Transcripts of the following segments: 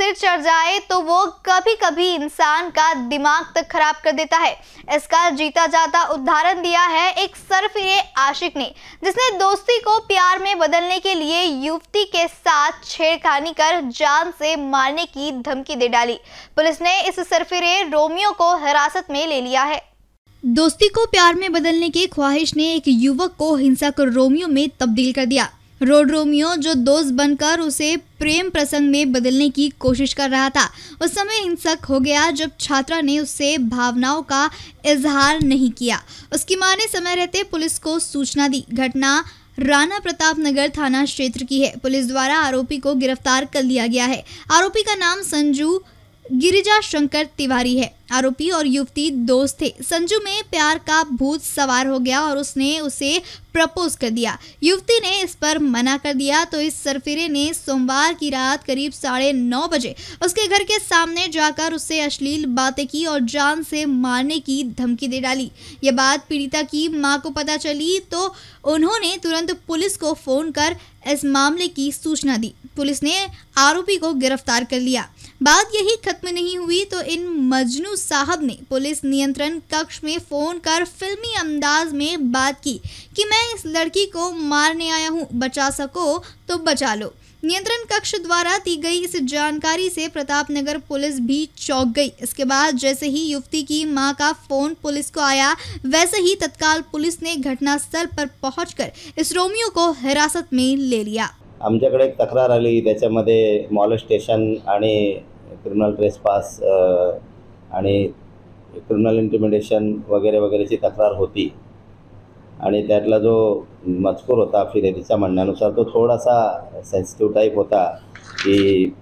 सिर चढ़ जाए तो वो कभी कभी इंसान का दिमाग तक खराब कर देता है। इसका जीता जाता उदाहरण दिया है एक सरफिरे आशिक ने, जिसने दोस्ती को प्यार में बदलने के लिए युवती के साथ छेड़खानी कर जान से मारने की धमकी दे डाली। पुलिस ने इस सरफिरे रोमियो को हिरासत में ले लिया है। दोस्ती को प्यार में बदलने की ख्वाहिश ने एक युवक को हिंसक रोमियो में तब्दील कर दिया। रोड रोमियो जो दोस्त बनकर उसे प्रेम प्रसंग में बदलने की कोशिश कर रहा था, उस समय हिंसक हो गया जब छात्रा ने उससे भावनाओं का इजहार नहीं किया। उसकी मां ने समय रहते पुलिस को सूचना दी। घटना राणा प्रताप नगर थाना क्षेत्र की है। पुलिस द्वारा आरोपी को गिरफ्तार कर लिया गया है। आरोपी का नाम संजू गिरिजा शंकर तिवारी है। आरोपी और युवती दोस्त थे। संजू में प्यार का भूत सवार हो गया और उसने उसे प्रपोज कर दिया। युवती ने इस पर मना कर दिया तो इस सरफिरे ने सोमवार की रात करीब 9:30 बजे उसके घर के सामने जाकर उससे अश्लील बातें की और जान से मारने की धमकी दे डाली। ये बात पीड़िता की मां को पता चली तो उन्होंने तुरंत पुलिस को फोन कर इस मामले की सूचना दी। पुलिस ने आरोपी को गिरफ्तार कर लिया। बात यही खत्म नहीं हुई तो इन मजनू साहब ने पुलिस नियंत्रण कक्ष में फोन कर फिल्मी अंदाज में बात की कि मैं इस लड़की को मारने आया हूँ, बचा सको तो बचा लो। नियंत्रण कक्ष द्वारा दी गई इस जानकारी से प्रताप नगर पुलिस भी चौंक गई। इसके बाद जैसे ही युवती की मां का फोन पुलिस को आया, वैसे ही तत्काल पुलिस ने घटनास्थल पर पहुंचकर इस रोमियो को हिरासत में ले लिया। आमच्याकडे एक तक्रार आली, त्याच्यामध्ये मॉलेस्टेशन आणि क्रिमिनल ट्रेसपास आणि क्रिमिनल इंटिमिडेशन वगैरे वगैरेची तक्रार होती आणि त्यातला जो मजकूर होता फिर्यादीच्या म्हणण्यानुसार तो थोडासा सेंसिटिव टाइप होता कि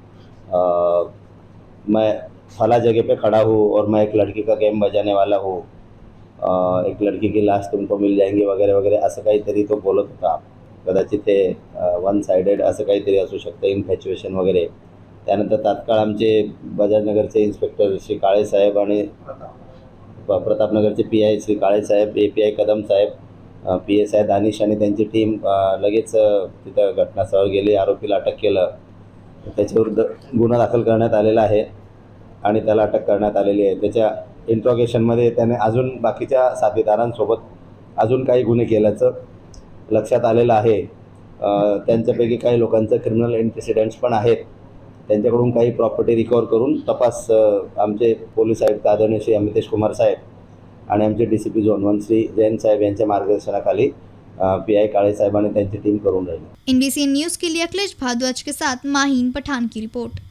मैं फला जगह पे खड़ा हूँ और मैं एक लड़की का गेम बजाने वाला हूँ, एक लड़की की लाश तुमको मिल जाएंगी वगैरे वगैरे असं काहीतरी तो बोलत होता। कदाचित ते वन साइडेड असं काहीतरी असू शकतं, इन्फॅच्युएशन वगैरे। त्यानंतर तात्काळ आमचे बजाजनगरचे इन्स्पेक्टर श्री काळे साहेब आणि प्रतापनगरचे PI श्री काळे साहेब, API कदम साहेब, PSI दानिश आणि त्यांची टीम लगेच तिथं घटनास्थळावर गेली। आरोपीला अटक केलं। त्याच्याविरुद्ध गुन्हा दाखल करण्यात आलेला आहे आणि त्याला अटक करण्यात आलेली आहे। त्याच्या इंट्रोगेशनमध्ये त्याने अजून बाकीच्या साथीदारांसोबत अजून काही गुन्हे केल्याचं लक्षात आलेलं आहे। त्यांच्यापैकी काही लोकांचं क्रिमिनल एंटीसिडेंट्स पण आहेत। त्यांच्याकडून काही प्रॉपर्टी रिकवर करून तपास आमचे पोलीस आयुक्त आदरणीय श्री अमितेश कुमार साहेब आणि आमचे DCP झोन 1 श्री जैन साहेब यांच्या मार्गदर्शनाखाली PI काळे साहेब आणि त्यांची टीम करून राहिली। NBC न्यूज़ के लिए अखिलेश भारद्वाज के साथ माहीन पठान की रिपोर्ट।